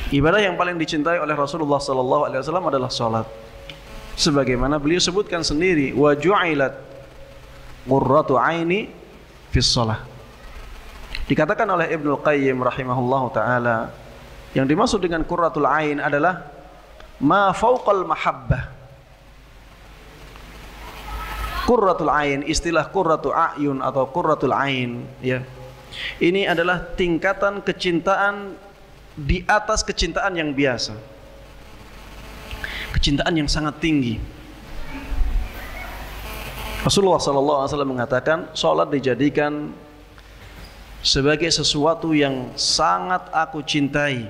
Ibadah yang paling dicintai oleh Rasulullah SAW adalah salat. Sebagaimana beliau sebutkan sendiri, wa ju'ilat qurratu aini fis shalah. Dikatakan oleh Ibnu Qayyim rahimahullahu taala, yang dimaksud dengan qurratul ain adalah ma fauqal mahabbah. Qurratul ain, istilah qurratu a'yun atau qurratul ain, ya. Ini adalah tingkatan kecintaan di atas kecintaan yang biasa. Kecintaan yang sangat tinggi. Rasulullah SAW mengatakan, salat dijadikan sebagai sesuatu yang sangat aku cintai.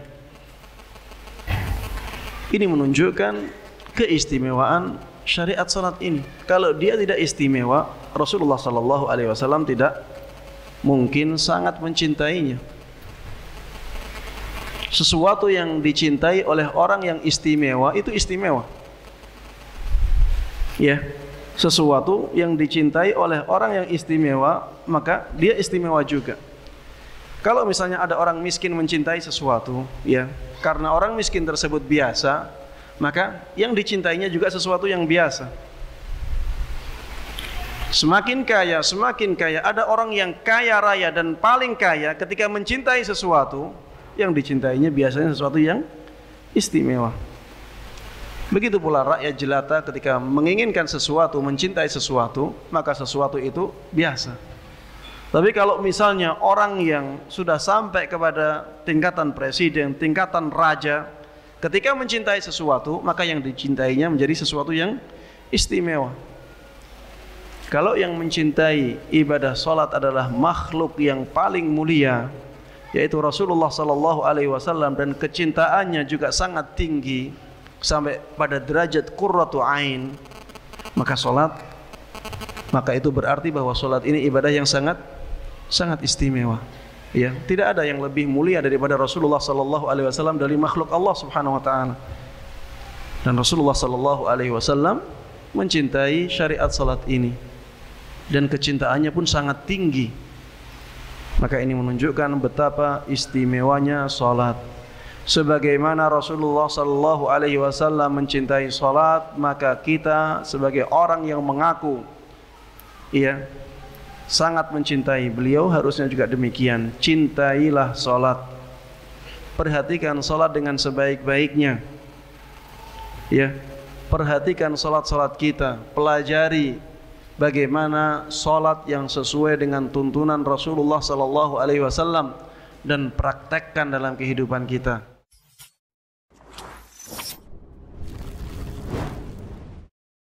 Ini menunjukkan keistimewaan syariat salat ini. Kalau dia tidak istimewa, Rasulullah SAW tidak mungkin sangat mencintainya. Sesuatu yang dicintai oleh orang yang istimewa itu istimewa. Ya, sesuatu yang dicintai oleh orang yang istimewa, maka dia istimewa juga. Kalau misalnya ada orang miskin mencintai sesuatu, ya, karena orang miskin tersebut biasa, maka yang dicintainya juga sesuatu yang biasa. Semakin kaya, ada orang yang kaya raya dan paling kaya, ketika mencintai sesuatu, yang dicintainya biasanya sesuatu yang istimewa. Begitu pula rakyat jelata ketika menginginkan sesuatu, mencintai sesuatu, maka sesuatu itu biasa. Tapi kalau misalnya orang yang sudah sampai kepada tingkatan presiden, tingkatan raja, ketika mencintai sesuatu, maka yang dicintainya menjadi sesuatu yang istimewa. Kalau yang mencintai ibadah salat adalah makhluk yang paling mulia, yaitu Rasulullah SAW, dan kecintaannya juga sangat tinggi sampai pada derajat qurratu ain, maka itu berarti bahwa salat ini ibadah yang sangat istimewa. Ya, tidak ada yang lebih mulia daripada Rasulullah SAW dari makhluk Allah Subhanahu wa taala. Dan Rasulullah SAW mencintai syariat salat ini, dan kecintaannya pun sangat tinggi. Maka ini menunjukkan betapa istimewanya salat. Sebagaimana Rasulullah SAW mencintai salat, maka kita sebagai orang yang mengaku sangat mencintai beliau, harusnya juga demikian. Cintailah salat. Perhatikan salat dengan sebaik-baiknya. Ya, perhatikan salat-salat kita, pelajari bagaimana salat yang sesuai dengan tuntunan Rasulullah SAW dan praktekkan dalam kehidupan kita.